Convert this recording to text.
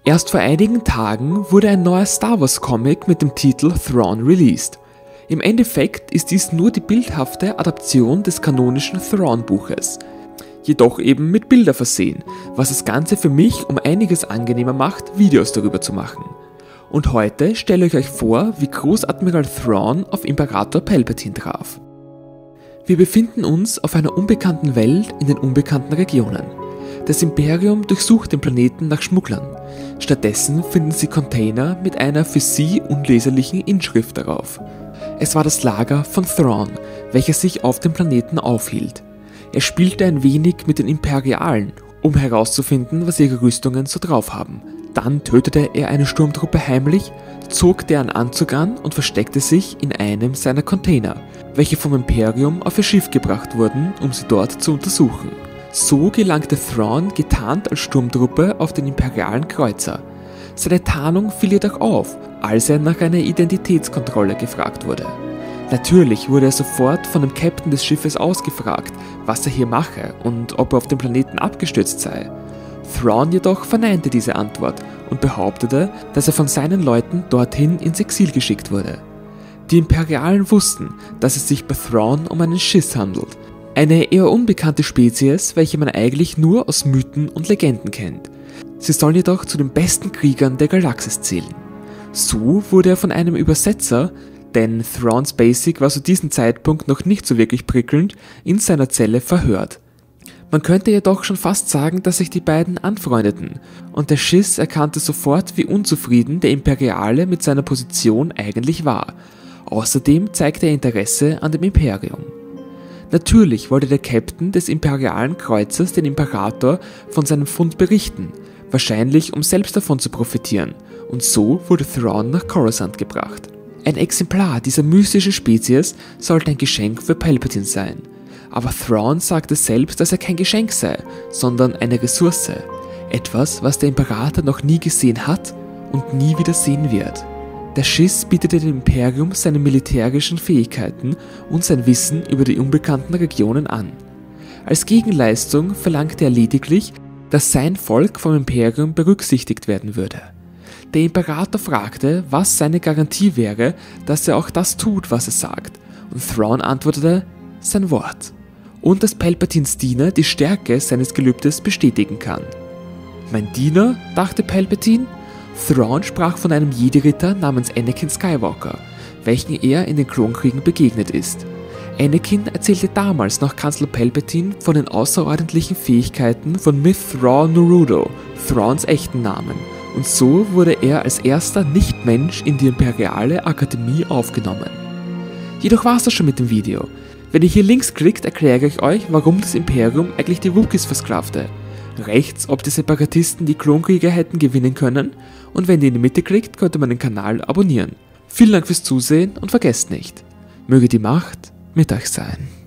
Erst vor einigen Tagen wurde ein neuer Star Wars Comic mit dem Titel Thrawn released. Im Endeffekt ist dies nur die bildhafte Adaption des kanonischen Thrawn-Buches, jedoch eben mit Bilder versehen, was das Ganze für mich um einiges angenehmer macht, Videos darüber zu machen. Und heute stelle ich euch vor, wie Großadmiral Thrawn auf Imperator Palpatine traf. Wir befinden uns auf einer unbekannten Welt in den unbekannten Regionen. Das Imperium durchsucht den Planeten nach Schmugglern. Stattdessen finden sie Container mit einer für sie unleserlichen Inschrift darauf. Es war das Lager von Thrawn, welcher sich auf dem Planeten aufhielt. Er spielte ein wenig mit den Imperialen, um herauszufinden, was ihre Rüstungen so drauf haben. Dann tötete er eine Sturmtruppe heimlich, zog deren Anzug an und versteckte sich in einem seiner Container, welche vom Imperium auf ihr Schiff gebracht wurden, um sie dort zu untersuchen. So gelangte Thrawn getarnt als Sturmtruppe auf den imperialen Kreuzer. Seine Tarnung fiel jedoch auf, als er nach einer Identitätskontrolle gefragt wurde. Natürlich wurde er sofort von dem Captain des Schiffes ausgefragt, was er hier mache und ob er auf dem Planeten abgestürzt sei. Thrawn jedoch verneinte diese Antwort und behauptete, dass er von seinen Leuten dorthin ins Exil geschickt wurde. Die Imperialen wussten, dass es sich bei Thrawn um einen Schiss handelt, eine eher unbekannte Spezies, welche man eigentlich nur aus Mythen und Legenden kennt. Sie sollen jedoch zu den besten Kriegern der Galaxis zählen. So wurde er von einem Übersetzer, denn Thrawns Basic war zu diesem Zeitpunkt noch nicht so wirklich prickelnd, in seiner Zelle verhört. Man könnte jedoch schon fast sagen, dass sich die beiden anfreundeten, und der Schiss erkannte sofort, wie unzufrieden der Imperiale mit seiner Position eigentlich war. Außerdem zeigte er Interesse an dem Imperium. Natürlich wollte der Captain des imperialen Kreuzers den Imperator von seinem Fund berichten, wahrscheinlich um selbst davon zu profitieren, und so wurde Thrawn nach Coruscant gebracht. Ein Exemplar dieser mystischen Spezies sollte ein Geschenk für Palpatine sein. Aber Thrawn sagte selbst, dass er kein Geschenk sei, sondern eine Ressource. Etwas, was der Imperator noch nie gesehen hat und nie wieder sehen wird. Der Schiss bietete dem Imperium seine militärischen Fähigkeiten und sein Wissen über die unbekannten Regionen an. Als Gegenleistung verlangte er lediglich, dass sein Volk vom Imperium berücksichtigt werden würde. Der Imperator fragte, was seine Garantie wäre, dass er auch das tut, was er sagt, und Thrawn antwortete, sein Wort. Und dass Palpatines Diener die Stärke seines Gelübdes bestätigen kann. Mein Diener, dachte Palpatine. Thrawn sprach von einem Jedi-Ritter namens Anakin Skywalker, welchen er in den Klonkriegen begegnet ist. Anakin erzählte damals noch Kanzler Palpatine von den außerordentlichen Fähigkeiten von Myth-Raw Naruto, Thrawns echten Namen, und so wurde er als erster Nicht-Mensch in die Imperiale Akademie aufgenommen. Jedoch war's das schon mit dem Video. Wenn ihr hier links klickt, erkläre ich euch, warum das Imperium eigentlich die Wookiees versklavte. Rechts, ob die Separatisten die Klonkrieger hätten gewinnen können, und wenn ihr in die Mitte klickt, könnte man den Kanal abonnieren. Vielen Dank fürs Zusehen und vergesst nicht, möge die Macht mit euch sein.